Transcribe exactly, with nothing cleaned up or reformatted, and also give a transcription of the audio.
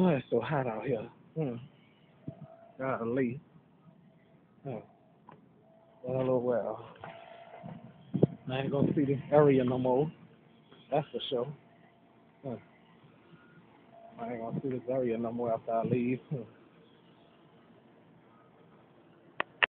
Oh, it's so hot out here. Hmm. Golly. Hmm. Well, oh well. I ain't gonna see this area no more. That's for sure. Hmm. I ain't gonna see this area no more after I leave. Hmm.